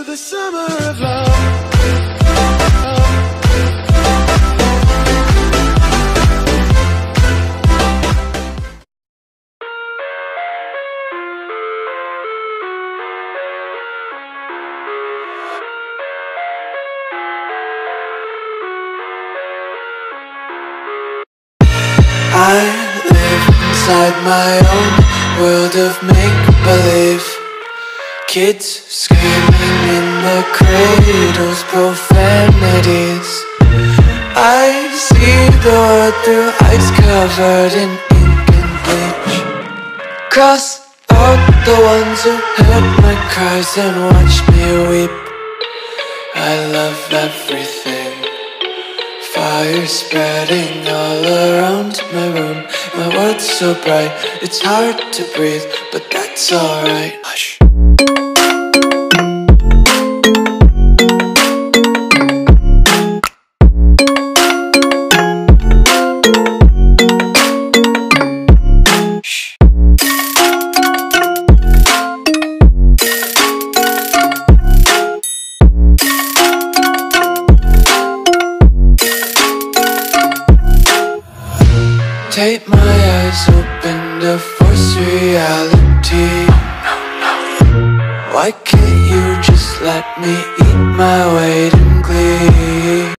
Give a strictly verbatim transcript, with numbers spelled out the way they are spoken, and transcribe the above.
the summer of love. I live inside my own world of make-believe. Kids screaming in the cradles, profanities. I see the world through eyes covered in ink and bleach. Cross out the ones who heard my cries and watched me weep. I love everything. Fire spreading all around my room. My world's so bright, it's hard to breathe, but that's alright. Hush. Take my eyes open to force reality. Why can't you just let me eat my weight in glee?